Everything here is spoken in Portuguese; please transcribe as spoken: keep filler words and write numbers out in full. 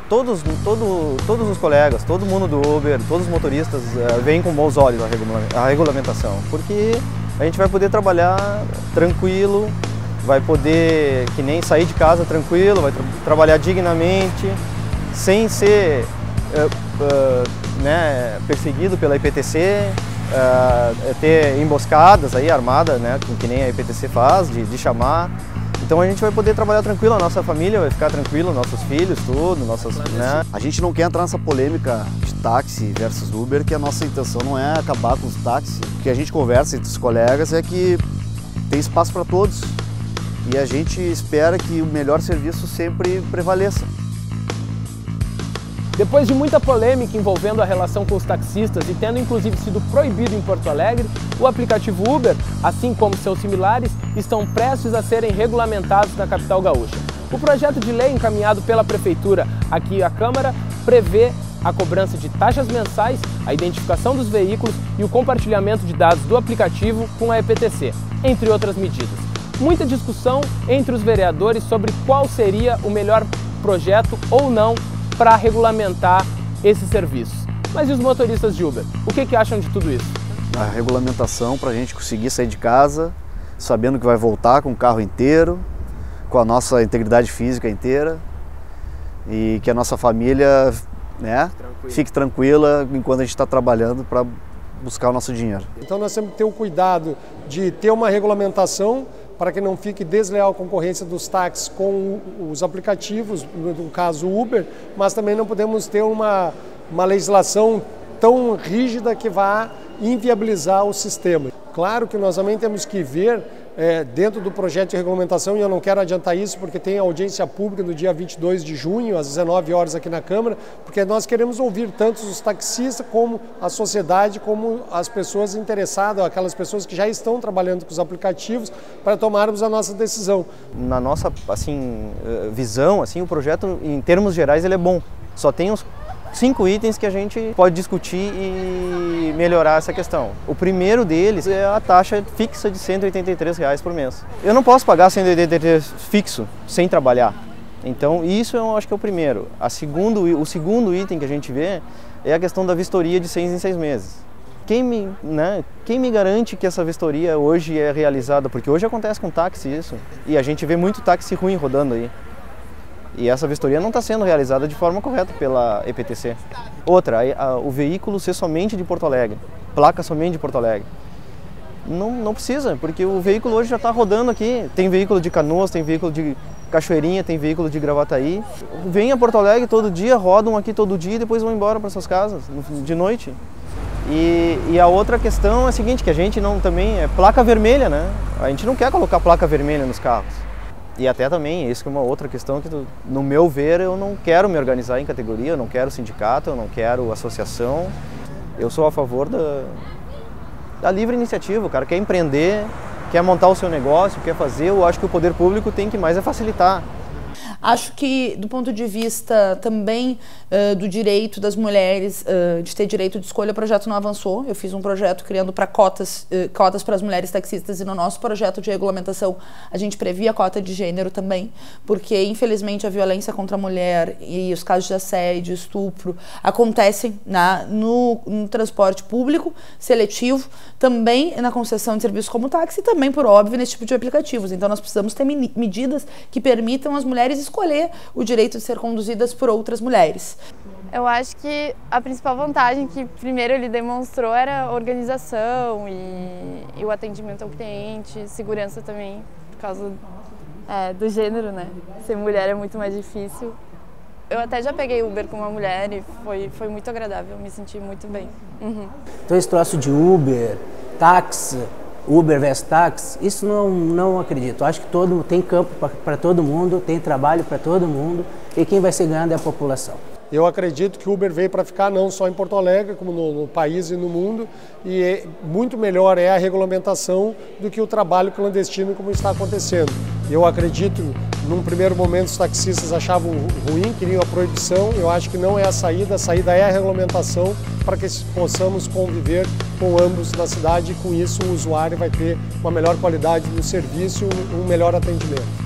todos, todo, todos os colegas, todo mundo do Uber, todos os motoristas uh, veem com bons olhos a, regula a regulamentação, porque a gente vai poder trabalhar tranquilo, vai poder, que nem sair de casa tranquilo, vai tra trabalhar dignamente, sem ser uh, uh, né, perseguido pela I P T C, uh, ter emboscadas aí, armadas, né, que nem a I P T C faz, de, de chamar. Então a gente vai poder trabalhar tranquilo, a nossa família vai ficar tranquilo, nossos filhos, tudo, nossas, né? A gente não quer entrar nessa polêmica de táxi versus Uber, que a nossa intenção não é acabar com os táxis. O que a gente conversa entre os colegas é que tem espaço para todos e a gente espera que o melhor serviço sempre prevaleça. Depois de muita polêmica envolvendo a relação com os taxistas e tendo inclusive sido proibido em Porto Alegre, o aplicativo Uber, assim como seus similares, estão prestes a serem regulamentados na capital gaúcha. O projeto de lei encaminhado pela Prefeitura aqui à Câmara prevê a cobrança de taxas mensais, a identificação dos veículos e o compartilhamento de dados do aplicativo com a E P T C, entre outras medidas. Muita discussão entre os vereadores sobre qual seria o melhor projeto ou não para regulamentar esses serviços. Mas e os motoristas de Uber? O que, que acham de tudo isso? A regulamentação para a gente conseguir sair de casa, sabendo que vai voltar com o carro inteiro, com a nossa integridade física inteira e que a nossa família, né, Tranquilo. fique tranquila enquanto a gente está trabalhando para buscar o nosso dinheiro. Então nós temos que ter o cuidado de ter uma regulamentação para que não fique desleal a concorrência dos táxis com os aplicativos, no caso o Uber, mas também não podemos ter uma, uma legislação tão rígida que vá inviabilizar o sistema. Claro que nós também temos que ver é, dentro do projeto de regulamentação, e eu não quero adiantar isso porque tem audiência pública no dia vinte e dois de junho, às dezenove horas aqui na Câmara, porque nós queremos ouvir tanto os taxistas como a sociedade, como as pessoas interessadas, aquelas pessoas que já estão trabalhando com os aplicativos, para tomarmos a nossa decisão. Na nossa assim, visão, assim, o projeto, em termos gerais, ele é bom. Só tem uns cinco itens que a gente pode discutir e melhorar essa questão. O primeiro deles é a taxa fixa de cento e oitenta e três reais por mês. Eu não posso pagar cento e oitenta e três reais fixo sem trabalhar. Então isso eu acho que é o primeiro. A segundo, o segundo item que a gente vê é a questão da vistoria de seis em seis meses. Quem me, né, quem me garante que essa vistoria hoje é realizada? Porque hoje acontece com táxi isso. E a gente vê muito táxi ruim rodando aí. E essa vistoria não está sendo realizada de forma correta pela E P T C. Outra, a, a, o veículo ser somente de Porto Alegre, placa somente de Porto Alegre. Não, não precisa, porque o veículo hoje já está rodando aqui. Tem veículo de Canoas, tem veículo de Cachoeirinha, tem veículo de Gravataí. Vêm a Porto Alegre todo dia, rodam aqui todo dia e depois vão embora para suas casas, de noite. E, e a outra questão é a seguinte, que a gente não também é placa vermelha, né? A gente não quer colocar placa vermelha nos carros. E até também, isso que é uma outra questão que, no meu ver, eu não quero me organizar em categoria, eu não quero sindicato, eu não quero associação. Eu sou a favor da, da livre iniciativa, o cara quer empreender, quer montar o seu negócio, quer fazer, eu acho que o poder público tem que mais é facilitar. Acho que, do ponto de vista também uh, do direito das mulheres, uh, de ter direito de escolha, o projeto não avançou. Eu fiz um projeto criando para cotas, uh, cotas para as mulheres taxistas e no nosso projeto de regulamentação a gente previa cota de gênero também, porque infelizmente a violência contra a mulher e os casos de assédio, estupro, acontecem na, no, no transporte público, seletivo, também na concessão de serviços como táxi e também, por óbvio, nesse tipo de aplicativos. Então nós precisamos ter medidas que permitam às mulheres escolher o direito de ser conduzidas por outras mulheres. Eu acho que a principal vantagem que primeiro ele demonstrou era a organização e, e o atendimento ao cliente, segurança também, por causa é, do gênero, né? Ser mulher é muito mais difícil. Eu até já peguei Uber com uma mulher e foi, foi muito agradável, me senti muito bem. Uhum. Então esse troço de Uber, táxi, Uber versus táxi, isso não, não acredito. Acho que todo, tem campo para todo mundo, tem trabalho para todo mundo e quem vai ser ganhando é a população. Eu acredito que o Uber veio para ficar não só em Porto Alegre, como no, no país e no mundo, e é, muito melhor é a regulamentação do que o trabalho clandestino como está acontecendo. Eu acredito, num primeiro momento os taxistas achavam ruim, queriam a proibição, eu acho que não é a saída, a saída é a regulamentação para que possamos conviver com ambos na cidade e com isso o usuário vai ter uma melhor qualidade no serviço, um melhor atendimento.